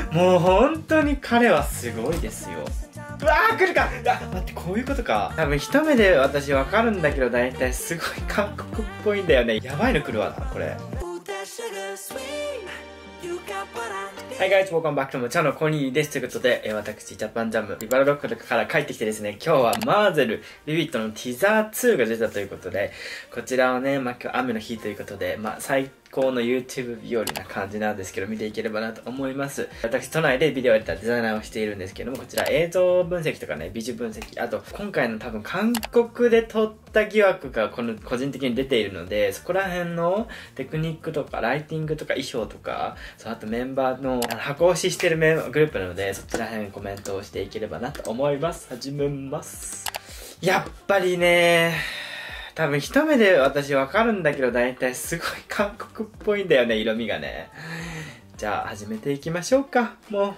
もう本当に彼はすごいですよ。うわー来るか。待って、こういうことか。多分一目で私わかるんだけど、大体すごい韓国っぽいんだよね。やばいの来るわなこれ。Hi guys, welcome back to my channel. コニーです。ということで、私、ジャパンジャム、リバラロックから帰ってきてですね、今日はマーゼル、ビビットのティザー2が出たということで、こちらをね、今日雨の日ということで、最高の YouTube 日和な感じなんですけど、見ていければなと思います。私、都内でビデオエディター、デザイナーをしているんですけども、こちら映像分析とかね、美術分析、あと、今回の多分韓国で撮った疑惑が個人的に出ているので、そこら辺のテクニックとか、ライティングとか、衣装とか、そう、あとメンバーの箱推ししてるグループなので、そちら辺コメントをしていければなと思います。始めます。やっぱりね、多分一目で私わかるんだけど、大体すごい韓国っぽいんだよね、色味がね。じゃあ始めていきましょうか、も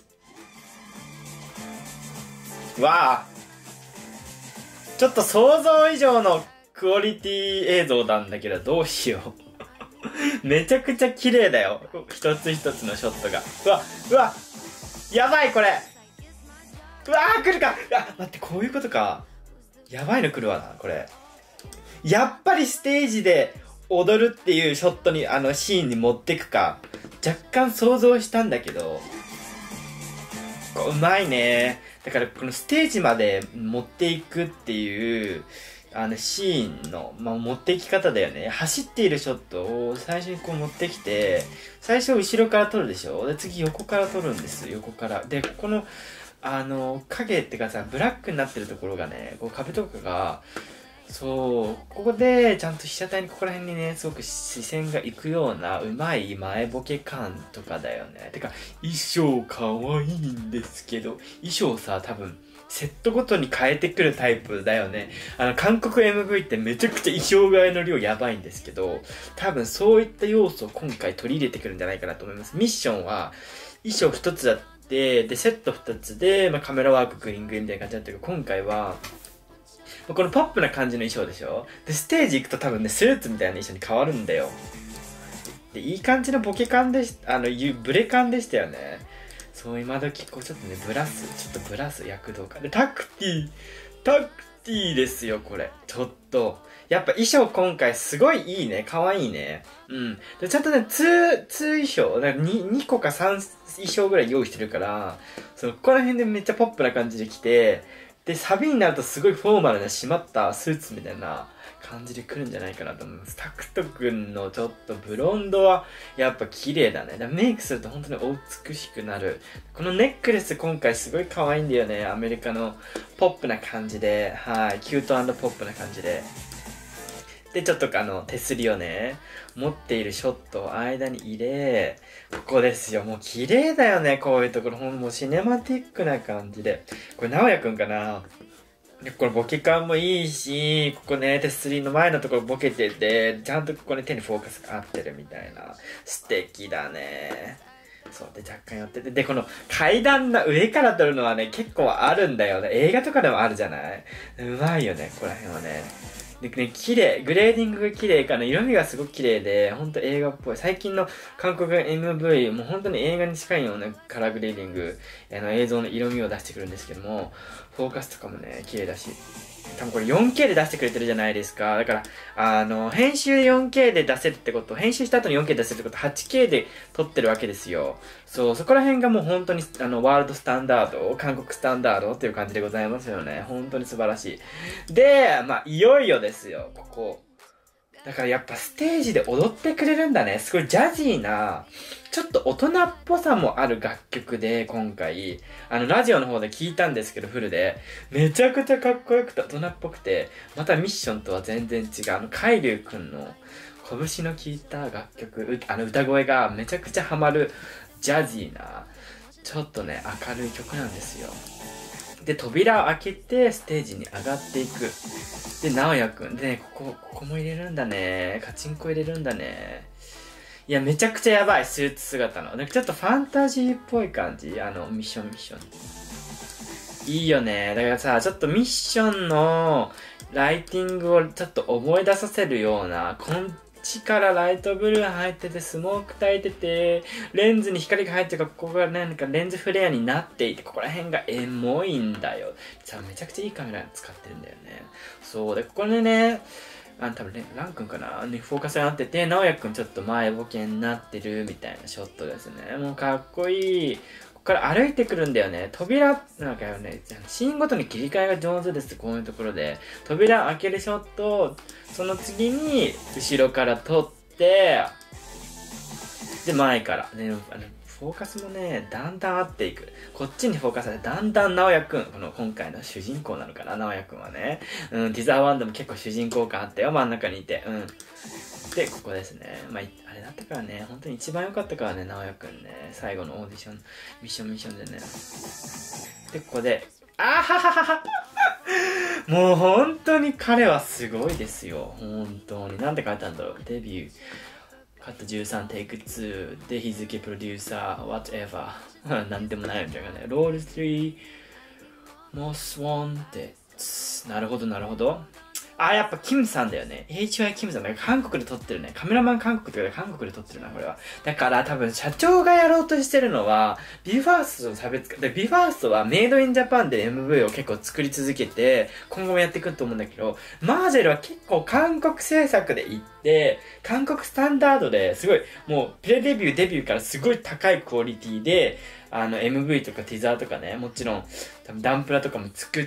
う。わあ、ちょっと想像以上のクオリティ映像なんだけど、どうしよう。めちゃくちゃ綺麗だよ、一つ一つのショットが。うわやばいこれ。うわー来るか。待って、こういうことか。やばいの来るわなこれ。やっぱりステージで踊るっていうショットにシーンに持ってくか若干想像したんだけど、うまいね。だからこのステージまで持っていくっていうシーンの、持っていき方だよね。走っているショットを最初にこう持ってきて、最初後ろから撮るでしょ。で次横から撮るんです。横からで、この影ってかさ、ブラックになってるところがね、こう壁とかがそう、ここでちゃんと被写体にここら辺にね、すごく視線がいくようなうまい前ボケ感とかだよね。てか、衣装かわいいんですけど、衣装さ、多分、セットごとに変えてくるタイプだよね。韓国 MV ってめちゃくちゃ衣装替えの量やばいんですけど、多分そういった要素を今回取り入れてくるんじゃないかなと思います。ミッションは、衣装一つだって、で、セット二つで、カメラワーク、グリーングリーンみたいな感じだったけど、今回は、このポップな感じの衣装でしょ。で、ステージ行くと多分ね、スーツみたいな衣装に変わるんだよ。で、いい感じのボケ感でブレ感でしたよね。そう、今時こうちょっとね、ブラス、躍動感。で、タクティですよ、これ。ちょっと。やっぱ衣装今回すごいいいね。可愛いね。うん。で、ちゃんとね、2衣装、だから2個か3衣装ぐらい用意してるから、ここら辺でめっちゃポップな感じで来て、で、サビになるとすごいフォーマルな締まったスーツみたいな感じで来るんじゃないかなと思います。タクト君のちょっとブロンドはやっぱ綺麗だね。だメイクすると本当にお美しくなる。このネックレス今回すごい可愛いんだよね。アメリカのポップな感じで、はい、キュート&ポップな感じで。で、ちょっと手すりをね、持っているショットを間に入れ、ここですよ。もう綺麗だよね、こういうところ。もうシネマティックな感じで。これ、直哉くんかな。で、これボケ感もいいし、ここね、手すりの前のところボケてて、ちゃんとここに手にフォーカスが合ってるみたいな。素敵だね。そう。で、若干寄ってて。で、この階段の上から撮るのはね、結構あるんだよね。映画とかでもあるじゃない？うまいよね、ここら辺はね。でね、綺麗。グレーディングが綺麗かな。色味がすごく綺麗で、ほんと映画っぽい。最近の韓国 MV、もう本当に映画に近いようなカラーグレーディング、映像の色味を出してくるんですけども、フォーカスとかもね、綺麗だし。多分これ 4K で出してくれてるじゃないですか。だから、編集 4K で出せるってこと、編集した後に 4K で出せるってこと、8K で撮ってるわけですよ。そう、そこら辺がもう本当に、ワールドスタンダード、韓国スタンダードっていう感じでございますよね。本当に素晴らしい。で、いよいよですよ、ここ。だからやっぱステージで踊ってくれるんだね。すごいジャジーな、ちょっと大人っぽさもある楽曲で、今回、ラジオの方で聞いたんですけど、フルで。めちゃくちゃかっこよくて大人っぽくて、またミッションとは全然違う。海龍くんの拳の効いた楽曲、歌声がめちゃくちゃハマる、ジャジーな、ちょっとね、明るい曲なんですよ。で、扉を開けてステージに上がっていく。で、直哉くん。でね、ここも入れるんだね。カチンコ入れるんだね。いや、めちゃくちゃやばい、スーツ姿の。なんかちょっとファンタジーっぽい感じ。ミッション。いいよね。だからさ、ちょっとミッションのライティングをちょっと思い出させるような、 ちからライトブルー入ってて、スモーク焚いてて、レンズに光が入ってるから、ここがなんかレンズフレアになっていて、ここら辺がエモいんだよ。さあ、めちゃくちゃいいカメラ使ってるんだよね。そう。で、ここでね、多分ね、ラン君かなにフォーカスになってて、直哉くんちょっと前ボケになってるみたいなショットですね。もうかっこいい。ここから歩いてくるんだよね。扉、なんかね、シーンごとに切り替えが上手です。こういうところで。扉開けるショット、その次に、後ろから撮って、で、前から。ね、フォーカスもね、だんだん合っていく。こっちにフォーカスされて、だんだん直哉くん、今回の主人公なのかな、直哉くんはね。うん、ティザー1でも結構主人公感あったよ、真ん中にいて。うん。で、ここですね。まあ、あれだったからね、本当に一番良かったからね、直哉くんね。最後のオーディション、ミッションでね。で、ここで、あははははもう本当に彼はすごいですよ。本当に。なんて書いてあるんだろう。デビュー。カット13テイク2で日付プロデューサー whatever なんでもないみたいなね。ロール3 most wanted なるほどなるほど。あ、やっぱキムさんだよね。HY キムさんだから韓国で撮ってるね。カメラマン韓国って韓国で撮ってるな、これは。だから多分社長がやろうとしてるのは、BE:FIRST の差別化。で、BE:FIRST はメイドインジャパンで MV を結構作り続けて、今後もやっていくと思うんだけど、マージェルは結構韓国制作で行って、韓国スタンダードですごい、もうプレデビューからすごい高いクオリティで、MV とかティザーとかね、もちろん、多分ダンプラとかも作って、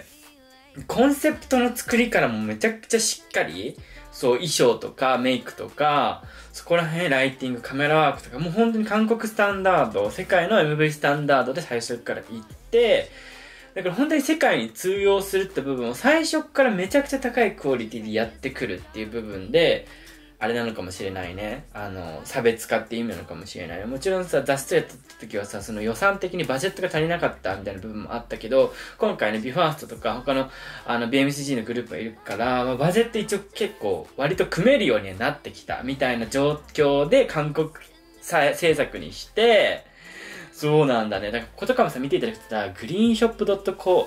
コンセプトの作りからもめちゃくちゃしっかり、そう、衣装とかメイクとか、そこら辺ライティング、カメラワークとか、もう本当に韓国スタンダード、世界の MV スタンダードで最初から行って、だから本当に世界に通用するって部分を最初からめちゃくちゃ高いクオリティでやってくるっていう部分で、あれなのかもしれないね。差別化って意味なのかもしれない。もちろんさ、雑誌やった時はさ、その予算的にバジェットが足りなかったみたいな部分もあったけど、今回ね、BE:FIRST とか他の、BMCG のグループがいるから、まあ、バジェット一応結構割と組めるようにはなってきたみたいな状況で韓国制作にして、そうなんだね。だから、ことかもさ、見ていただくとさ、グリーンショップ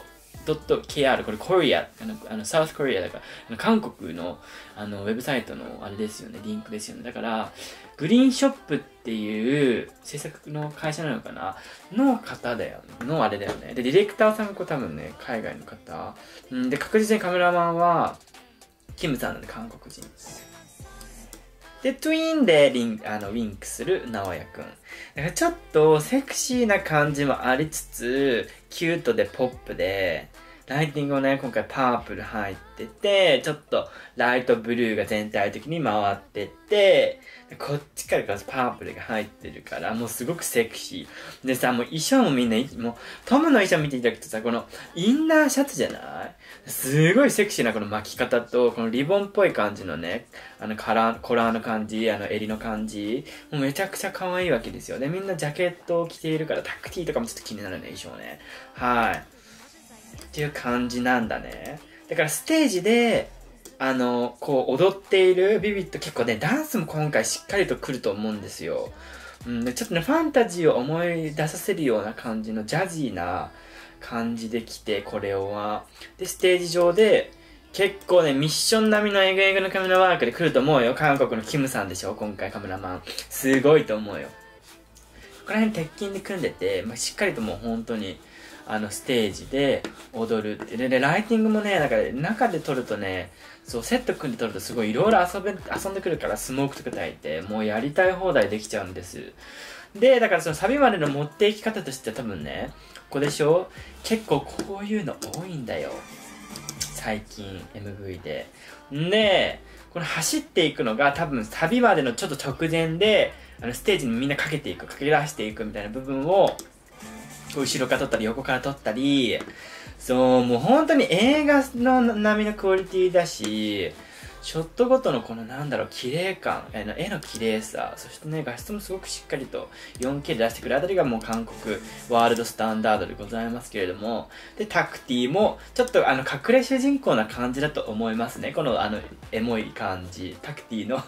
.kr これコリア、サウスコリアだから、韓国の、ウェブサイトのあれですよね、リンクですよね。だから、グリーンショップっていう制作の会社なのかなの方だよ、のあれだよね。で、ディレクターさんが多分ね、海外の方。で、確実にカメラマンは、キムさんなんで韓国人。で、トゥインでウィンクする直哉くん。だからちょっとセクシーな感じもありつつ、キュートでポップで、ライティングもね、今回パープル入ってて、ちょっとライトブルーが全体的に回ってて、こっちからパープルが入ってるから、もうすごくセクシー。でさ、もう衣装もみんな、もうトムの衣装見ていただくとさ、このインナーシャツじゃないすごいセクシーなこの巻き方と、このリボンっぽい感じのね、コラーの感じ、襟の感じ、もうめちゃくちゃ可愛いわけですよ。で、みんなジャケットを着ているから、タクティーとかもちょっと気になるね、衣装ね。はい。っていう感じなんだね。だからステージで、こう踊っているビビット結構ね、ダンスも今回しっかりと来ると思うんですよ。でちょっとね、ファンタジーを思い出させるような感じのジャジーな感じで来て、これは。で、ステージ上で、結構ね、ミッション並みのエグエグのカメラワークで来ると思うよ。韓国のキムさんでしょ今回カメラマン。すごいと思うよ。ここら辺鉄筋で組んでて、しっかりともう本当に、ステージで踊るって。で、ライティングもね、だから中で撮るとね、そう、セット組んで撮るとすごいいろいろ遊んでくるからスモークとか焚いて、もうやりたい放題できちゃうんです。で、だからそのサビまでの持っていき方としては多分ね、ここでしょ結構こういうの多いんだよ。最近 MV で。で、この走っていくのが多分サビまでのちょっと直前で、ステージにみんなかけ出していくみたいな部分を、後ろから撮ったり横から撮ったり、そう、もう本当に映画の並みのクオリティだし、ショットごとのこの綺麗感、絵の綺麗さ、そしてね、画質もすごくしっかりと 4K で出してくるあたりがもう韓国ワールドスタンダードでございますけれども、で、タクティも、ちょっと隠れ主人公な感じだと思いますね。このエモい感じ、タクティの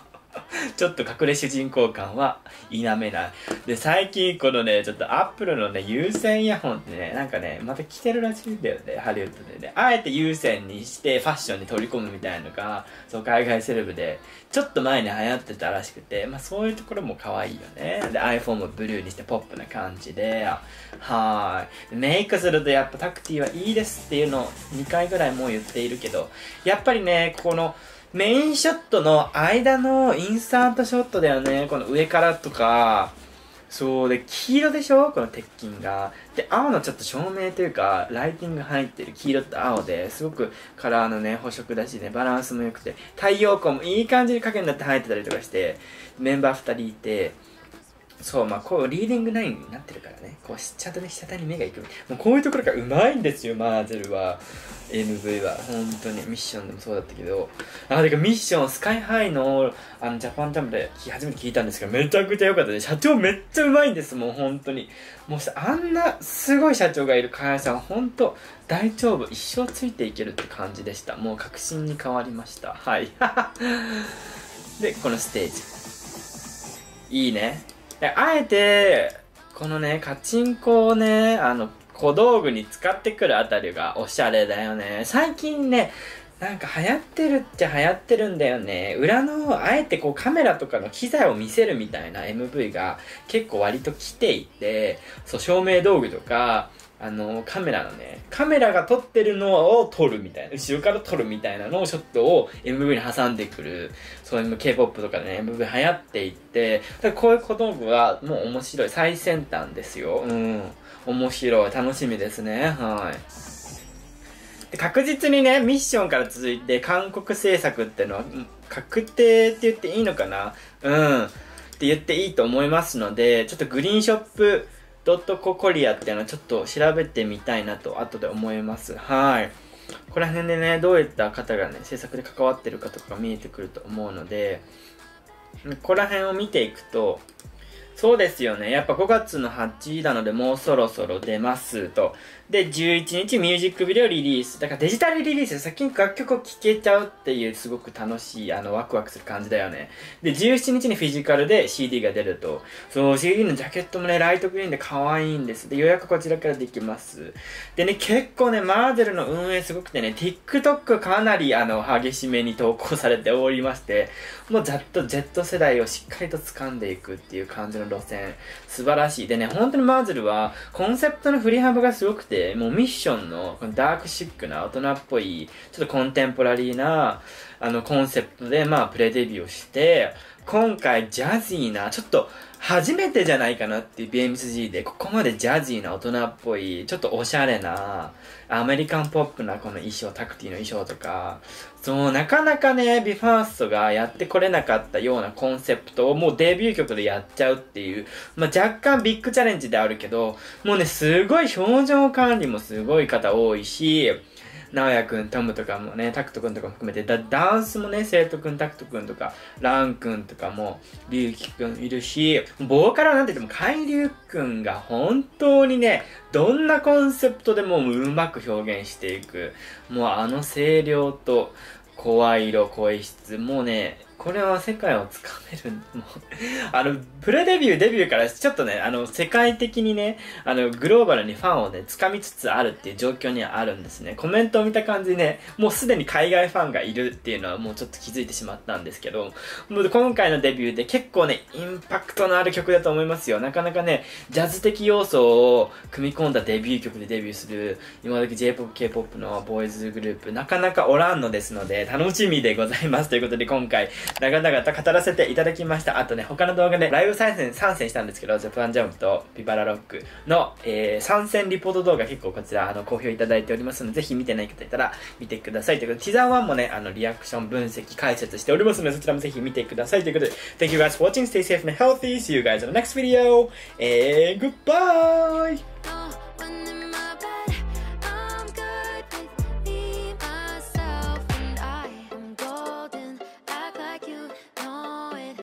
ちょっと隠れ主人公感は否めない。で、最近このね、ちょっとアップルのね、有線イヤホンってね、なんかね、また来てるらしいんだよね、ハリウッドでね。あえて有線にしてファッションに取り込むみたいなのが、そう、海外セレブで、ちょっと前に流行ってたらしくて、まあそういうところも可愛いよね。で、iPhone もブルーにしてポップな感じで、はーい。メイクするとやっぱタクティはいいですっていうのを2回ぐらいもう言っているけど、やっぱりね、この、メインショットの間のインサートショットだよね。この上からとか。そうで、黄色でしょこの鉄筋が。で、青のちょっと照明というか、ライティング入ってる黄色と青で、すごくカラーのね、補色だしね、バランスも良くて、太陽光もいい感じに影になって入ってたりとかして、メンバー2人いて、そう、まあこう、リーディングナインになってるからね。こう、ちゃんとね、下に目がいく。もうこういうところが上手いんですよ、マーゼルは。MV は。本当に。ミッションでもそうだったけど。てかミッション、スカイハイの、ジャパンジャムで初めて聞いたんですけど、めちゃくちゃ良かったね。社長めっちゃ上手いんです、もう本当に。もうあんなすごい社長がいる会社は本当、大丈夫。一生ついていけるって感じでした。もう確信に変わりました。はい。で、このステージ。いいね。あえて、このね、カチンコをね、小道具に使ってくるあたりがおしゃれだよね。最近ね、なんか流行ってるっちゃ流行ってるんだよね。裏の、あえてこうカメラとかの機材を見せるみたいな MV が結構割と来ていて、そう、照明道具とか、カメラのね、カメラが撮ってるのを撮るみたいな、後ろから撮るみたいなのをショットを MV に挟んでくる、そういう K-POP とかね、MV 流行っていって、だからこういう小道具はもう面白い、最先端ですよ。うん。面白い、楽しみですね。はい。で確実にね、ミッションから続いて韓国制作っていうのは、確定って言っていいのかな？うん。って言っていいと思いますので、ちょっとグリーンショップ、ドットココリアっていうのをちょっと調べてみたいなと後で思います。はい。ここら辺でね、どういった方がね、制作で関わってるかとか見えてくると思うので、ここら辺を見ていくと、そうですよね。やっぱ5月の8なのでもうそろそろ出ますと。で、11日ミュージックビデオリリース。だからデジタルリリースで先に楽曲を聴けちゃうっていうすごく楽しい、ワクワクする感じだよね。で、17日にフィジカルで CD が出ると。そう、CD のジャケットもね、ライトグリーンで可愛いんです。で、予約こちらからできます。でね、結構ね、マーゼルの運営すごくてね、TikTok かなり激しめに投稿されておりまして、もうZ 世代をしっかりと掴んでいくっていう感じの路線。素晴らしい。でね、本当にマーゼルは、コンセプトの振り幅がすごくて、もうミッションのこのダークシックな大人っぽい、ちょっとコンテンポラリーな、コンセプトで、まあ、プレデビューをして、今回ジャズィーな、ちょっと初めてじゃないかなっていう BMSG で、ここまでジャズィーな大人っぽい、ちょっとおしゃれな、アメリカンポップなこの衣装、タクティの衣装とか、そう、なかなかね、ビファーストがやってこれなかったようなコンセプトをもうデビュー曲でやっちゃうっていう、まあ、若干ビッグチャレンジであるけど、もうね、すごい表情管理もすごい方多いし、直哉くん、トムとかもね、タクトくんとかも含めて、ダンスもね、生徒くん、タクトくんとか、ランくんとかも、リュウキくんいるし、ボーカルはなんて言っても、海流くんが本当にね、どんなコンセプトでもうまく表現していく。もう声量と、声色、声質、もうね、これは世界をつかめる。もうプレデビューからちょっとね、世界的にね、グローバルにファンをね、掴みつつあるっていう状況にはあるんですね。コメントを見た感じね、もうすでに海外ファンがいるっていうのはもうちょっと気づいてしまったんですけど、もう今回のデビューで結構ね、インパクトのある曲だと思いますよ。なかなかね、ジャズ的要素を組み込んだデビュー曲でデビューする、今時 J-POP、K-POP のボーイズグループ、なかなかおらんのですので、楽しみでございます。ということで今回、長々と語らせていただきました。あとね、他の動画でライブ参戦したんですけど、ジャパンジャンプとビバラロックの、参戦リポート動画結構こちら、好評いただいておりますので、ぜひ見てない方いたら見てください。ということで、ティザー1もね、リアクション分析解説しておりますので、そちらもぜひ見てください。ということで、Thank you guys for watching. Stay safe and healthy. See you guys in the next video. And goodbye!